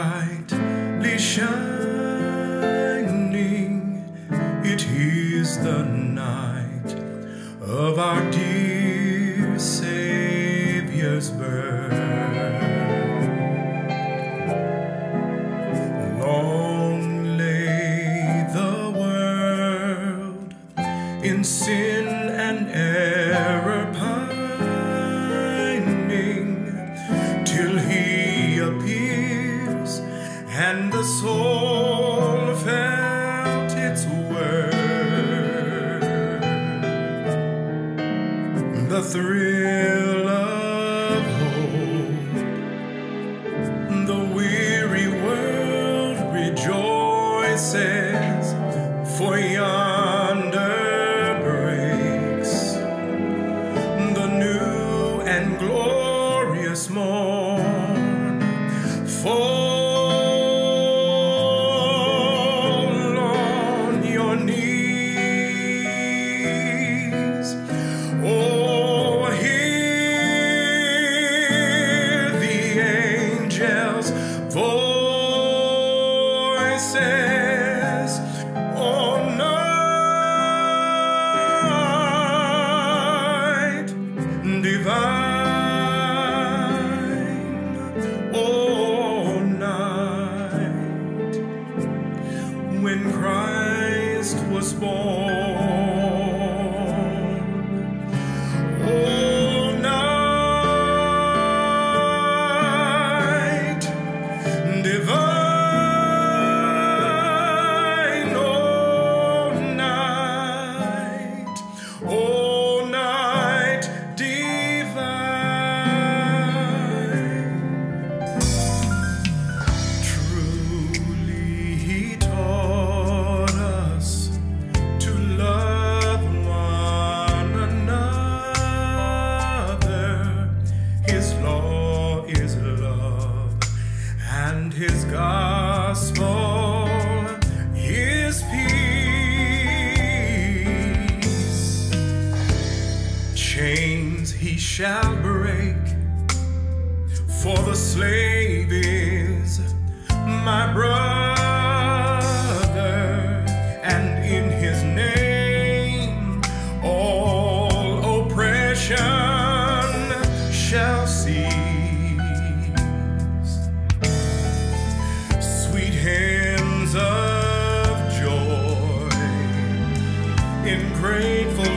brightly shining. It is the night of our dear Savior's birth. Long lay the world in sin and error pining, till He appears and the soul felt its worth. The thrill of hope, the weary world rejoices, for yonder breaks the new and glorious morn. Fall on your knees, oh, hear the angels' voices. Oh, night divine, oh, night when Christ was born. Oh, night divine, oh, night, oh, night divine. Truly He taught us to love one another. His law is love, and His gospel is peace. Chains He shall break, for the slave is my brother, and in His name all oppression shall cease. Sweet hymns of joy in grateful